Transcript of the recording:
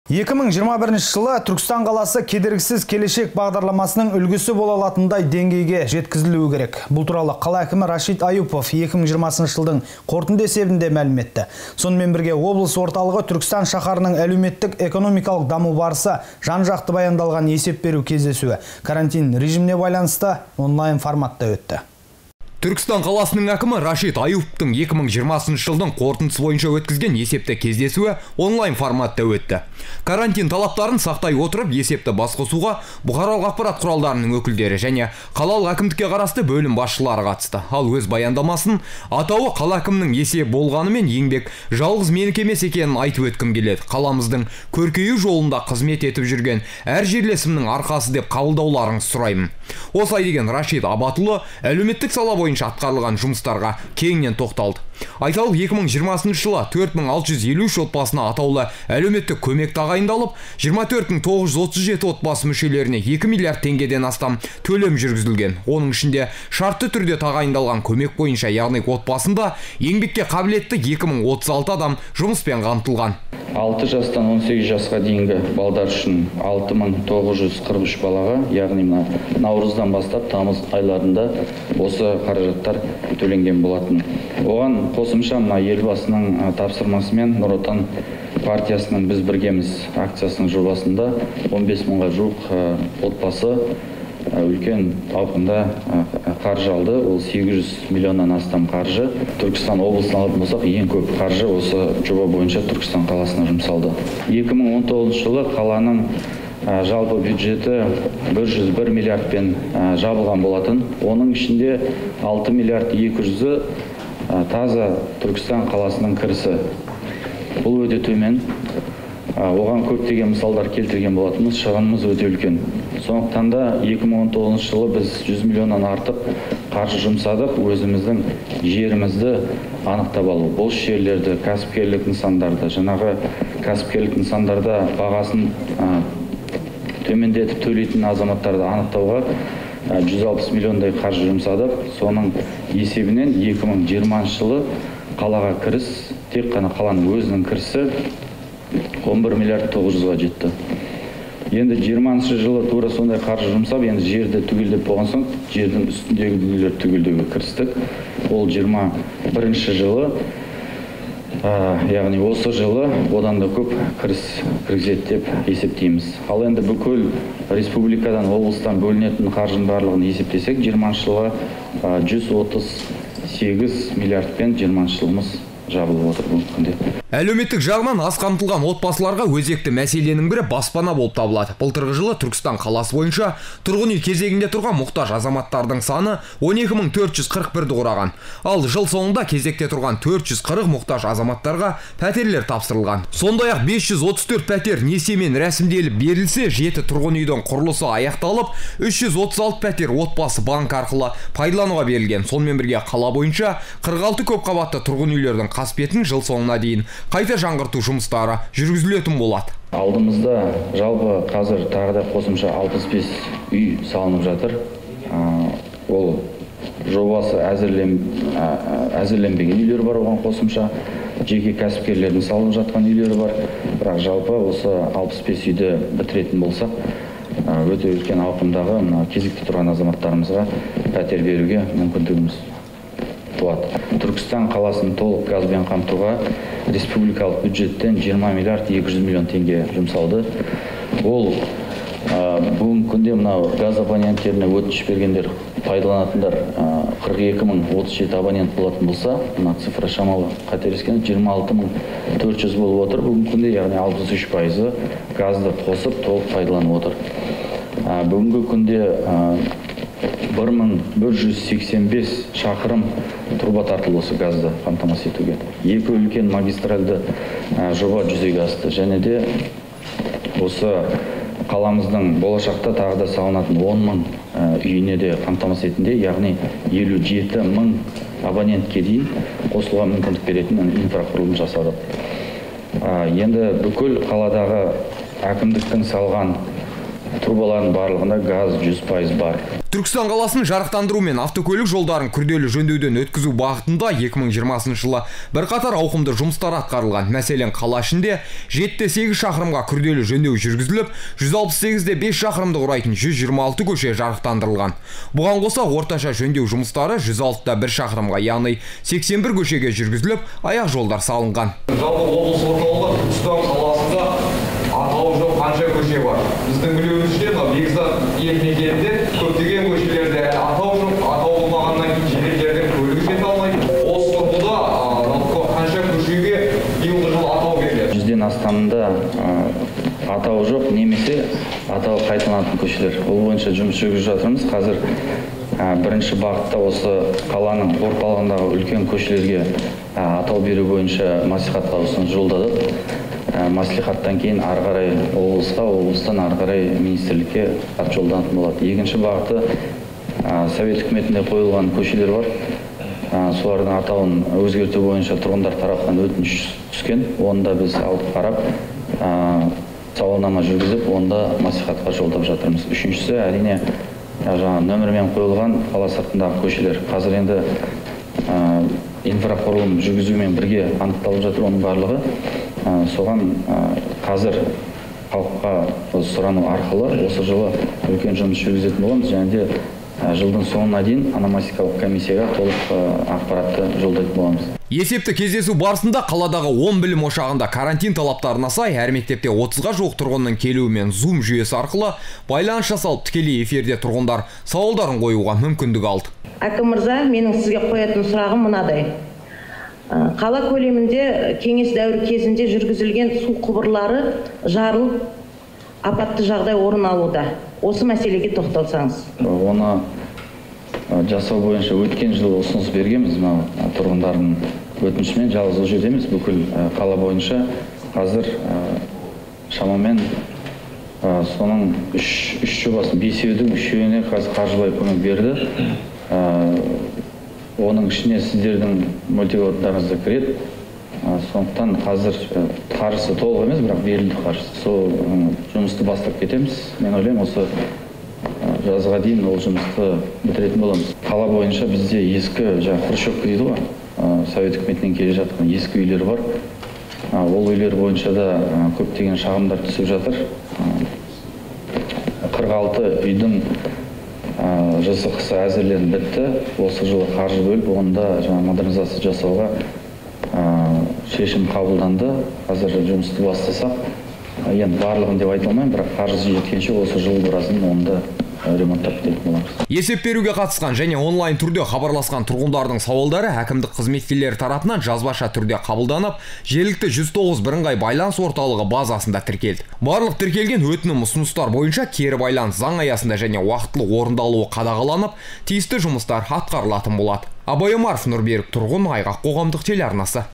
2021 жылы Түркістан қаласы кедергісіз келешек бағдарламасының үлгісі бола алатындай деңгейге жеткізілуі керек. Бұл туралы қала әкімі Рашид Аюпов 2020 жылдың қорытынды есебінде мәлім етті. Сонымен бірге облыс орталығы Түркістан шаһарының әлеуметтік экономикалық даму барысы жан-жақты баяндалған есеп беру кездесуі карантин режиміне байланысты онлайн форматта өтті. Түркістан қаласының әкімі Рашид Аюповтың 2020 жылдың қорытындысы бойынша өткізген есепті кездесуі онлайн форматта өтті. Карантин талаптарын сақтай отырып, есепті басқосуға бұқаралық ақпарат құралдарының өкілдері және қалалық әкімдікке қарасты бөлім басшылары қатысты. Ал өз баяндамасын атауы қала әкімінің есеп болғанымен еңбек жалғыз менікі емес екенін айтып өткім келеді. Қаламыздың көркею жолында қызмет етіп жүрген әр жерлесімнің арқасы деп қабылдауларыңызды сұраймын. Осылай деген Рашид Абатұлы әлеуметтік сала бойынша атқарылған жұмыстарға кеңінен тоқталды. Айталық 2020 жылы 4653 отбасына атаулы әлеуметтік көмек тағайындалып, 24937 отбасы мүшелеріне 2 миллиард теңгеден астам төлем жүргізілген. Оның ішінде шартты түрде тағайындалған көмек бойынша, яғни отбасында еңбекке қабілетті 2036 адам жұмыспен қамтылған. 6 жастан 18 жасқа дейінгі балдар үшін 6943 балаға, яғни наурыздан бастап тамыз айларында осы қаражаттар төленген болатын. Оған қосымша елбасының тапсырмасымен Нұр Отан партиясының біз біргеміз акциясының жобасында 15 мыңға жуық отбасы үлкен ауқымда қаржы алды. Ол 800 миллионнан астам қаржы. Түркістан облысын алатын болсақ, ең көп қаржы осы жоба бойынша Түркістан қаласына жұмсалды. 2019 жылы қаланың жалпы бюджеті 101 миллиардпен жабылған болатын. Оның ішінде 6 миллиард 200-і таза Түркістан қаласының кірісі. Бұл өте төмен. Оған көптеген мысалдар келтірген болатынбыз, шығынымыз өте үлкен. Сондықтан да 2019 жылы біз 100 миллионнан артық қаржы жұмсадық, өзіміздің жерімізді анықтап алу. Бос жерлерді, кәсіпкерлік нысандарды, жаңағы кәсіпкерлік нысандарда бағасын төмендетіп төлейтін азаматтарды анықтауға 160 миллиондай қаржы жұмсадық. Соның есебінен 2020 жылы қалаға кіріс, тек қана қаланың өзінің кірісі 11 миллиард 900-ға жетті. Енді 20 жылы тура сондай қаржы жұмсап, енді жерді түгелдеп болған соң, жердің үстіндегі дүниелер түгелдеуге кірістік. Ол 21 жылы, яғни осы жылы одан да көп кіргізеді деп есептейміз. Ал енді бүкіл республикадан, облыстан бөлінетін қаржының барлығын есептесек, 20 жылға 138 миллиардпен 20 жылымыз жабылып отыр бұл күнде. Әлеуметтік жағынан аз қамтылған отбасыларға өзекті мәселенің бірі баспана болып табылады. Былтырғы жылы Түркістан қаласы бойынша тұрғын үй кезегінде тұрған мұқтаж азаматтардың саны 12441-ді құраған. Ал жыл соңында кезекте тұрған 440 мұқтаж азаматтарға пәтерлер тапсырылған. Сондай-ақ 534 пәтер несиемен рәсімделіп берілсе, 7 тұрғын үйдің құрылысы аяқталып, 336 пәтер отбасы банк арқылы пайдалануға берілген. Сонымен бірге қала бойынша 46 көпқабатты тұрғын үйлердің қасбетін жыл соңына дейін қайта жаңғырту жұмыстары жүргізілетін болады. Алдымызда жалпы қазір тағы да қосымша 65 үй салынып жатыр. Ол жобасы әзірленбеген үйлер бар, оған қосымша жеке кәсіпкерлердің салынып жатқан үйлері бар. Бірақ жалпы осы 65 үйді бітіретін болсақ, өте үлкен ауқымдағы кезекте тұрған азаматтарымызға пәтер беруге мүмкіндігіміз туады. Түркістан қаласын толық газбен қамтуға республикалық бюджеттен 20 миллиард 200 миллион теңге жұмсалды. Ол бүгінгі күнде мынау газ абоненттеріне өтініш бергендер, пайдаланатындар 42.037 абонент болатын болса, мына цифра шамалы қателескен 26400 болып отыр. Бүгінгі күнде, яғни 63% газды қосып толық пайдаланып отыр. Бүгінгі күнде 1185 шақырым труба тартылды осы газды қамтамасыз етуге. 2 үлкен магистральды жоба жүзеге асты. Және де осы қаламыздың болашақта тағы да салынатын 10 мың үйіне де қамтамасыз етінде, яғни 57 мың абонентке дейін қосылуға мүмкіндік беретін инфрақұрылым жасадық. Енді бүкіл қаладағы әкімдіктің салған трубалардың барлығында газ 100% бар. Түркістан қаласының жарықтандыру мен автокөлік жолдарын күрделі жөндеуден өткізу бағытында 2020 жылы бірқатар ауқымды жұмыстар атқарылған. Мәселен, қала ішінде 7-8 шақырымға күрделі жөндеу жүргізіліп, 168-5 шақырымды құрайтын 126 көше жарықтандырылған. Бұған қоса орташа жөндеу жұмыстары 106-1 шақырымға, яғни 81 көшеге жүргізіліп, аяқ жолдар салынған. Жалпы облыс орталығы Түркістан қаласында атауы жоқ қанша көше бар. Біздің білуімізше, Бекзат елді мекенінде көптеген көшелерде атау жоқ, атау болмағаннан кейін жеделдердің көлігі жете алмайды. Осы тұрғыда қанша көшеге биылғы жылы атау беріледі? 100-ден астамында атауы жоқ, немесе атауы қайталанатын көшелер. Ол бойынша жұмыс жүргізіп жатырмыз. Қазір бірінші бағытта осы қаланың орталығындағы үлкен көшелерге атау беру бойынша мәслихатқа ұсыныс жолдадық. Мәслихаттан кейін ары қарай облысқа, облыстан ары қарай министрлікке хат жолданатын болады. Екінші бағыты Совет үкіметінде қойылған көшелер бар. Солардың атауын өзгерту бойынша тұрғындар тарапынан өтініш түскен. Оны да біз алып қарап, сауалнама жүргізіп, онда мәслихатқа жолдап жатырмыз. Үшіншісі, әрине, жаңа нөмірмен қойылған қала сыртындағы көшелер. Қазір енді инфрақұрылым жүргізумен бірге анықталып жатыр оның барлығы. Соған қазір халыққа сұрану арқылы осы жылы үлкен жұмыс жүргізетін боламыз, және де жылдың соңына дейін ономастикалық комиссияға толық ақпаратты жолдайтын боламыз. Есепті кездесу барысында қаладағы 10 білім ошағында карантин талаптарына сай әр мектепте 30-ға жуық тұрғынның келуімен Zoom жүйесі арқылы байланыс жасалып, тікелей эфирде тұрғындар сауалдарын қоюға мүмкіндік алды. Әкім мырза, менің сізге қоятын сұрағым мынадай. Қала көлемінде кеңес дәуірі кезінде жүргізілген су құбырлары жарылып, апатты жағдай орын алуда. Осы мәселеге тоқталсаңыз. Оны жасау бойынша өткен жылы ұсыныс бергенбіз, тұрғындардың өтінішімен. Жалғыз ол жерде емес, бүкіл қала бойынша қазір шамамен соның 3 жобасын, 5-еудің 3-еуіне қазір қаржылай көмек берді. Оның ішіне сіздердің мөлтек кіреді. Сондықтан қазір қаржысы толық емес, бірақ берілді қаржысы. Сол жұмысты бастап кетеміз. Мен ойлаймын, осы жазға дейін ол жұмысты бітіретін боламыз. Қала бойынша бізде ескі, хрущевка дейді ғой, Совет үкіметінен келе жатқан ескі үйлер бар. Ол үйлер бойынша да көптеген шағымдар түсіп жатыр. 46 үйдің ЖСХ-сы әзірленіп бітті. Осы жылы қаржы бөліп, онда модернизация жасауға шешім қабылданды. Қазір жұмысты бастасақ, енді барлығын деп айта алмаймын, бірақ қаржы жеткенше осы жыл бұрасын онда ремонттап кететін боламыз. Есеп беруге қатысқан және онлайн түрде хабарласқан тұрғындардың сауалдары әкімдік қызметкерлері тарапынан жазбаша түрде қабылданып, жергілікті 109 бірыңғай байланыс орталығы базасында тіркелді. Барлық тіркелген өтінім ұсыныстар бойынша кері байланыс заң аясында және уақытылы орындалуы қадағаланып, тиісті жұмыстар атқарылатын болады. Абай Омаров, Нұрберік, тұрғын, Айғақ қоғамдық телеарнасы.